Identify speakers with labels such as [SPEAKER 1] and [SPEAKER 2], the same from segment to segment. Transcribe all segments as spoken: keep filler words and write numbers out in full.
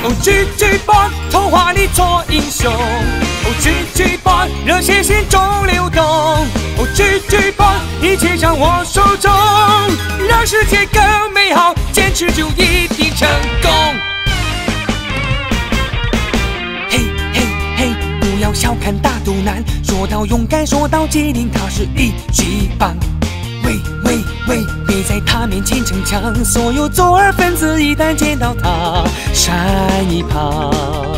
[SPEAKER 1] 哦，G G Boy， 童话里做英雄。哦，G G Boy， 热血心中流动。哦，G G Boy， 一切掌握手中，让世界更美好，坚持就一定成功。嘿嘿嘿，不要小看大肚腩，说到勇敢，说到机灵，他是一级棒。喂喂喂，别在他面前逞强，所有左耳分子一旦见到他，闪一旁。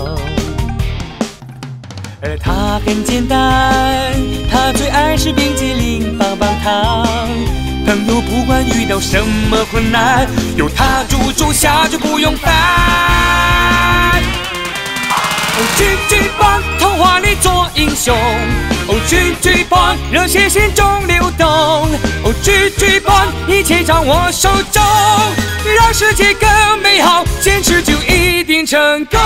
[SPEAKER 1] 而他很简单，他最爱吃冰激凌、棒棒糖。朋友不管遇到什么困难，有他助手下就不用烦。哦，G G Boy， 童话里做英雄。哦，G G Boy， 热血心中流动。哦，G G Boy， 一切掌握手中，让世界更美好，坚持就一定成功。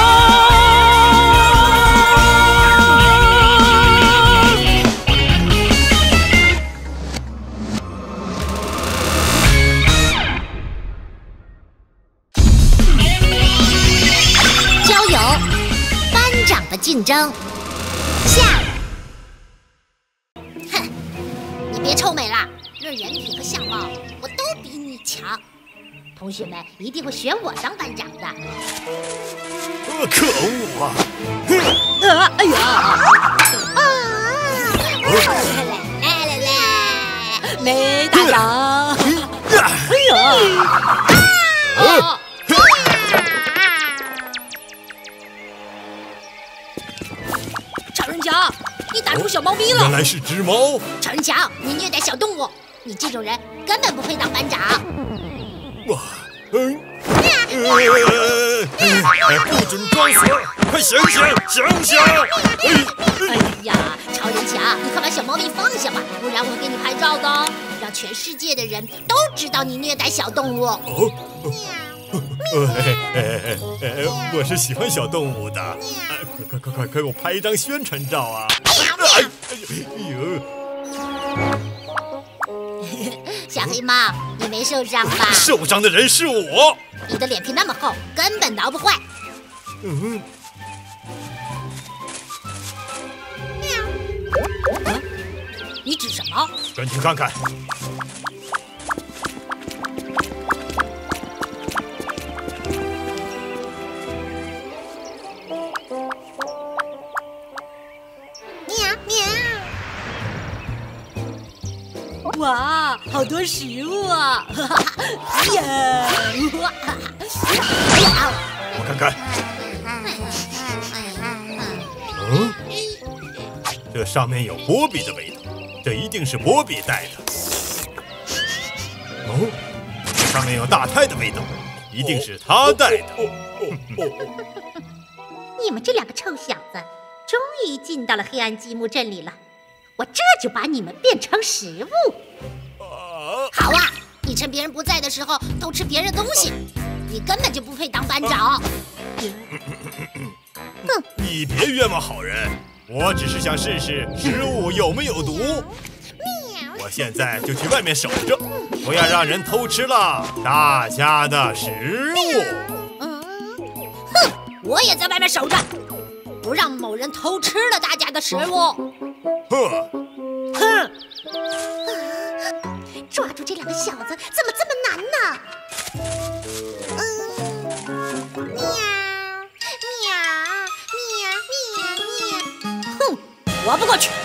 [SPEAKER 2] 交友，班长的竞争下。哼，你别臭美了，论人品和相貌，我都比你强。同学们一定会选我当班长的。
[SPEAKER 3] 呃，可恶啊！
[SPEAKER 2] 啊！哎呀！啊！来来来，没打奖。哎呀！啊！超人强，你打出小猫咪了！
[SPEAKER 3] 原来是只猫。
[SPEAKER 2] 超人强，你虐待小动物，你这种人根本不配当班长。
[SPEAKER 3] 哇，嗯，呃，不准装死，快醒醒，醒醒！
[SPEAKER 2] 哎呀，超人强，你快把小猫咪放下吧，不然我会给你拍照的哦，让全世界的人都知道你虐待小动物。
[SPEAKER 3] 哦。呃，我是喜欢小动物的，快快快快快给我拍一张宣传照啊！哎呦，
[SPEAKER 2] 小黑猫，你没受伤吧？
[SPEAKER 3] 受伤的人是我。
[SPEAKER 2] 你的脸皮那么厚，根本挠不坏。
[SPEAKER 3] 嗯。
[SPEAKER 2] 嗯，你指什么？
[SPEAKER 3] 专心看看。
[SPEAKER 2] 哇，好多食物啊！呀！
[SPEAKER 3] 我看看。嗯，这上面有波比的味道，这一定是波比带的。哦，这上面有大太的味道，一定是他带的。
[SPEAKER 2] 你们这两个臭小子，终于进到了黑暗积木镇里了。我这就把你们变成食物。好啊，你趁别人不在的时候偷吃别人东西，你根本就不配当班长。
[SPEAKER 3] 哼，你别冤枉好人，我只是想试试食物有没有毒。我现在就去外面守着，不要让人偷吃了大家的食物。
[SPEAKER 2] 嗯，哼，我也在外面守着，不让某人偷吃了大家的食物。
[SPEAKER 3] 哼，
[SPEAKER 2] 哼！抓住这两个小子怎么这么难呢？嗯，喵喵喵喵喵！哼，我不过去。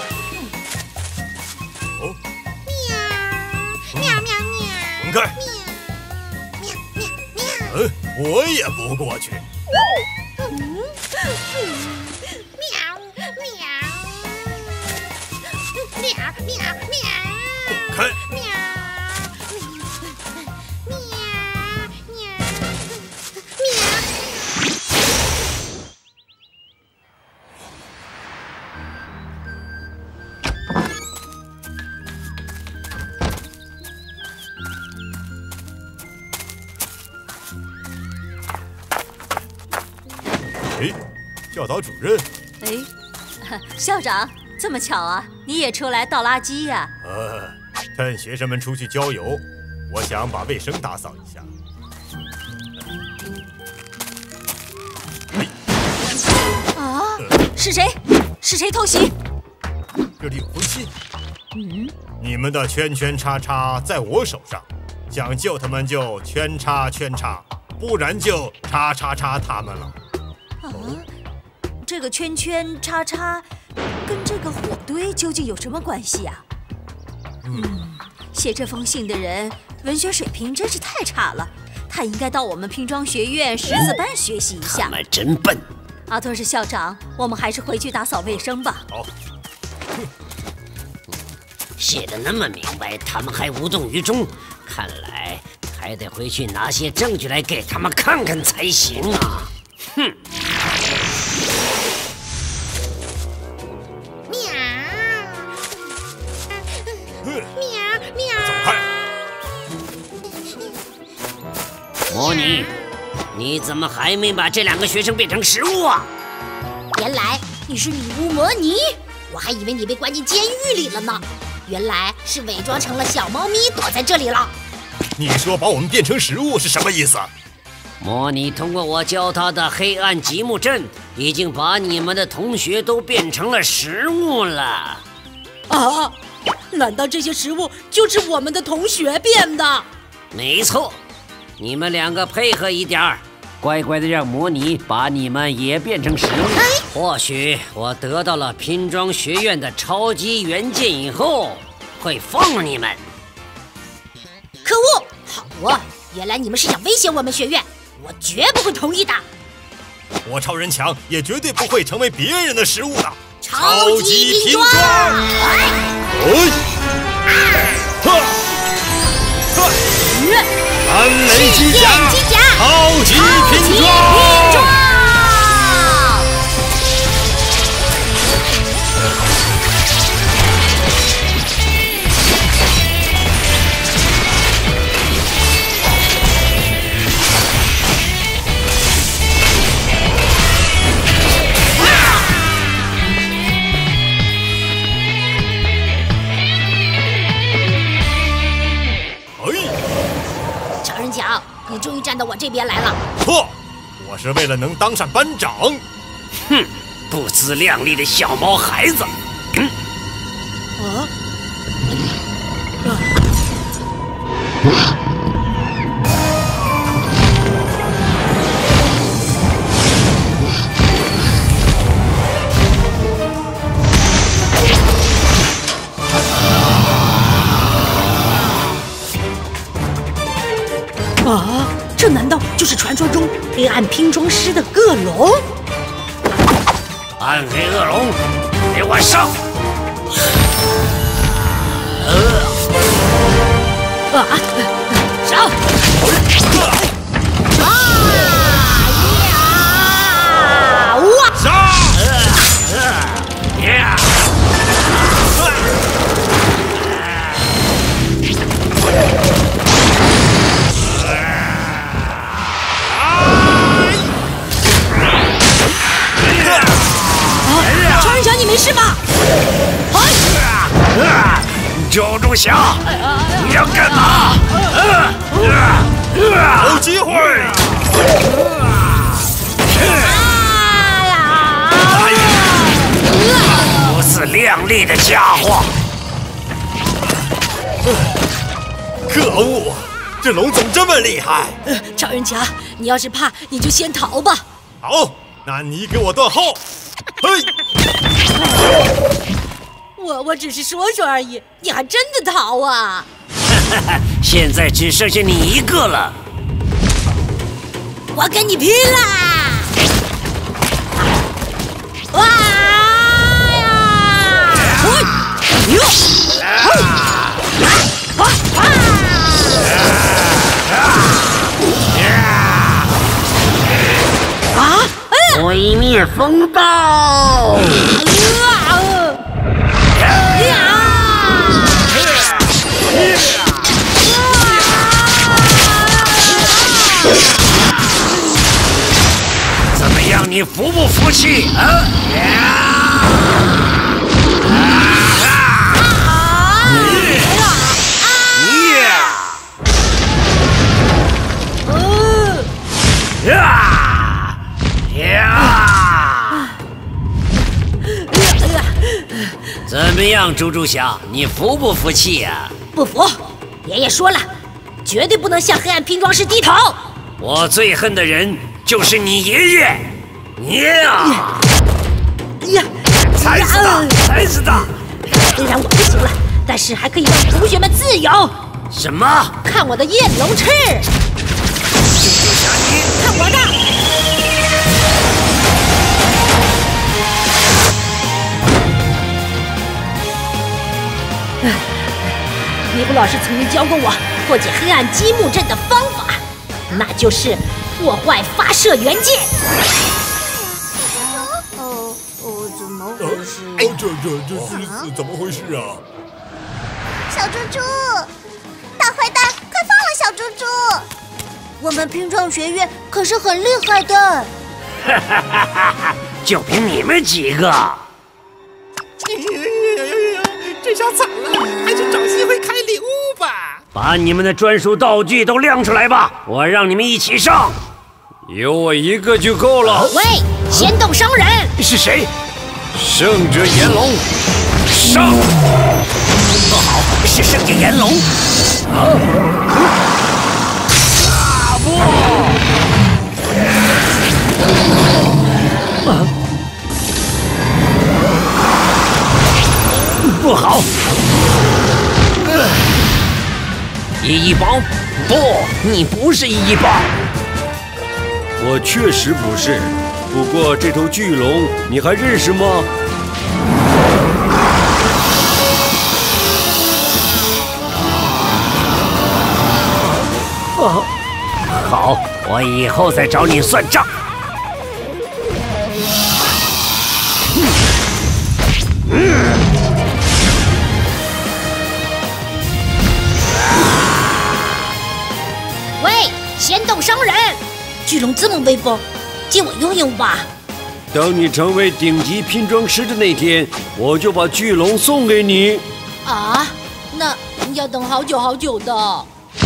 [SPEAKER 3] 哦，
[SPEAKER 2] 喵喵喵喵！
[SPEAKER 3] 滚开！
[SPEAKER 2] 喵喵喵！
[SPEAKER 3] 嗯，我也不过去。
[SPEAKER 2] 嗯嗯喵喵！喵喵喵！
[SPEAKER 3] 开！
[SPEAKER 2] 喵喵喵喵！
[SPEAKER 3] 哎，教导主任。
[SPEAKER 4] 哎，校长，这么巧啊，你也出来倒垃圾呀？
[SPEAKER 3] 呃，趁学生们出去郊游，我想把卫生打扫一下。
[SPEAKER 4] 是谁？是谁偷袭？
[SPEAKER 3] 这里有回信。
[SPEAKER 4] 嗯，
[SPEAKER 3] 你们的圈圈叉叉在我手上，想救他们就圈叉圈叉，不然就叉叉叉他们了。
[SPEAKER 4] 啊，这个圈圈叉叉跟这个火堆究竟有什么关系啊？嗯，写这封信的人文学水平真是太差了，他应该到我们拼装学院识字班学习一下。
[SPEAKER 5] 他们真笨。
[SPEAKER 4] 阿托是校长，我们还是回去打扫卫生吧。
[SPEAKER 3] 好。
[SPEAKER 5] 写得那么明白，他们还无动于衷，看来还得回去拿些证据来给他们看看才行啊！哼！
[SPEAKER 2] 喵！喵喵！
[SPEAKER 3] 走开！
[SPEAKER 5] 魔女，你怎么还没把这两个学生变成食物啊？
[SPEAKER 2] 原来你是女巫魔尼，我还以为你被关进监狱里了呢。原来是伪装成了小猫咪躲在这里了。
[SPEAKER 3] 你说把我们变成食物是什么意思？
[SPEAKER 5] 魔女通过我教她的黑暗极目阵，已经把你们的同学都变成了食物了。
[SPEAKER 6] 啊！难道这些食物就是我们的同学变的？
[SPEAKER 5] 没错，你们两个配合一点儿，乖乖的让魔女把你们也变成食物。或许我得到了拼装学院的超级元件以后，会放了你们。
[SPEAKER 2] 可恶！好啊，原来你们是想威胁我们学院，我绝不会同意的。
[SPEAKER 3] 我超人强也绝对不会成为别人的食物的。
[SPEAKER 2] 超级拼装！
[SPEAKER 3] 哎！哈！哈！安雷机甲，超级拼装！
[SPEAKER 2] 你终于站到我这边来了。
[SPEAKER 3] 错，我是为了能当上班长。
[SPEAKER 5] 哼，不自量力的小毛孩子。嗯。
[SPEAKER 6] 啊？啊！这难道就是传说中黑暗拼装师的恶龙？
[SPEAKER 5] 暗黑恶龙，给我上！
[SPEAKER 6] 呃、啊！上！
[SPEAKER 2] 啊呀！哇！
[SPEAKER 3] 上！
[SPEAKER 5] 呀！
[SPEAKER 6] 你没事吧？
[SPEAKER 5] 哎！周仲祥，你要干嘛？
[SPEAKER 3] 有机会！
[SPEAKER 5] 哎呀！不自量力的家伙！
[SPEAKER 3] 可恶，这龙总这么厉害！
[SPEAKER 6] 超人强，你要是怕，你就先逃吧。
[SPEAKER 3] 好，那你给我断后。嘿！
[SPEAKER 6] 我我只是说说而已，你还真的逃啊！
[SPEAKER 5] 现在只剩下你一个了，
[SPEAKER 6] 我跟你拼啦！哇呀！哎呦！啊啊！啊！
[SPEAKER 5] 毁灭风暴！怎么样，你服不服气啊？ 么样，猪猪侠，你服不服气呀？
[SPEAKER 2] 不服！爷爷说了，绝对不能向黑暗拼装师低头。
[SPEAKER 5] 我最恨的人就是你爷爷！你呀！
[SPEAKER 2] 呀！
[SPEAKER 5] 踩死他！踩死他！
[SPEAKER 2] 虽然我不行了，但是还可以让同学们自由。
[SPEAKER 5] 什么？
[SPEAKER 2] 看我的焰龙翅！
[SPEAKER 5] 猪猪侠，你
[SPEAKER 2] 看我的！尼古老师曾经教过我破解黑暗积木阵的方法，那就是破坏发射元件。
[SPEAKER 4] 哦哦，怎么回事？
[SPEAKER 3] 哎，这这这这怎么回事啊？
[SPEAKER 7] 小猪猪，大坏蛋，快放了小猪猪！
[SPEAKER 4] 我们拼装学院可是很厉害的。
[SPEAKER 5] 哈哈哈哈哈！就凭你们几个！
[SPEAKER 1] 哎呀呀呀呀！这下惨了，还是找机会开礼物吧。
[SPEAKER 5] 把你们的专属道具都亮出来吧，我让你们一起上。
[SPEAKER 8] 有我一个就够了。
[SPEAKER 2] 喂，仙洞商人
[SPEAKER 5] 是谁？
[SPEAKER 8] 圣者炎龙，上！
[SPEAKER 5] 不好，是圣者炎龙。啊！啊不！啊！不好！一一帮？不，你不是一一帮。
[SPEAKER 8] 我确实不是，不过这头巨龙你还认识吗？
[SPEAKER 5] 啊，好，我以后再找你算账。
[SPEAKER 2] 喂，仙洞商人，巨龙这么威风，借我用用吧。
[SPEAKER 8] 等你成为顶级拼装师的那天，我就把巨龙送给你。
[SPEAKER 6] 啊，那要等好久好久的。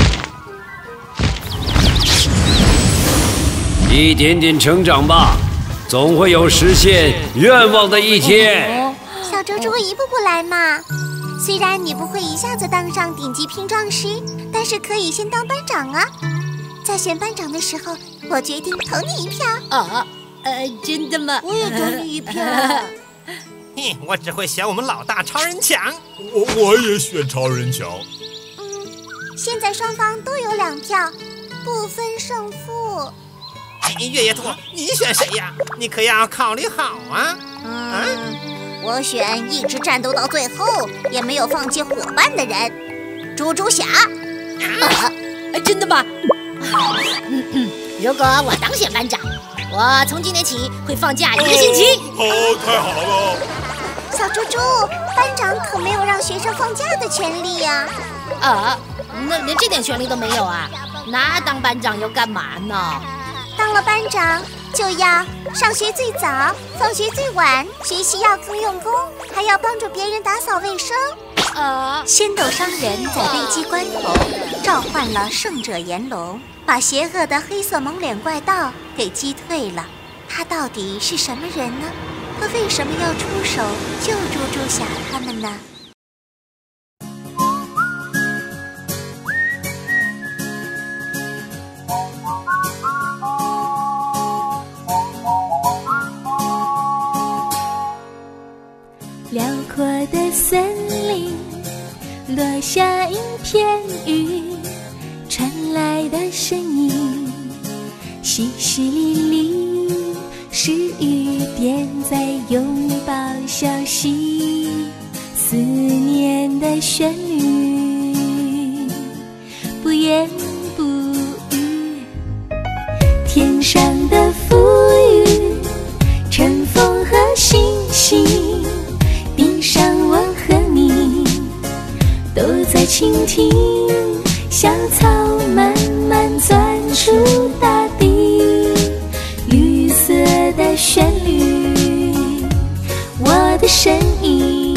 [SPEAKER 8] 一点点成长吧，总会有实现愿望的一天。
[SPEAKER 7] 小猪猪一步步来嘛。虽然你不会一下子当上顶级拼装师，但是可以先当班长啊。在选班长的时候，我决定投你一票。
[SPEAKER 6] 啊，呃，真的吗？
[SPEAKER 4] 我也投你一票。
[SPEAKER 1] 嘿，我只会选我们老大超人强。
[SPEAKER 3] 我我也选超人强。
[SPEAKER 7] 嗯，现在双方都有两票，不分胜负。
[SPEAKER 1] 哎，月夜兔，你选谁呀？你可要考虑好啊。
[SPEAKER 7] 嗯，我选一直战斗到最后也没有放弃伙伴的人，猪猪侠。
[SPEAKER 6] 啊，真的吗？
[SPEAKER 2] 嗯嗯，如果我当选班长，我从今天起会放假一个星期。
[SPEAKER 3] 哦，太好了！
[SPEAKER 7] 小猪猪，班长可没有让学生放假的权利呀。
[SPEAKER 2] 啊，那连这点权利都没有啊？那当班长要干嘛呢？
[SPEAKER 7] 当了班长就要上学最早，放学最晚，学习要更用功，还要帮助别人打扫卫生。
[SPEAKER 2] 啊！
[SPEAKER 7] 仙斗商人在危机关头召唤了圣者炎龙，把邪恶的黑色蒙脸怪盗给击退了。他到底是什么人呢？他为什么要出手救猪猪侠他们呢？
[SPEAKER 9] 辽阔的森林落下一片雨，传来的声音淅淅沥沥，是雨点在拥抱消息，思念的旋律，不言不语。天上的浮云，晨风和星星，地上我和你都在倾听，小草慢慢钻出大地，绿色的旋律，我的声音。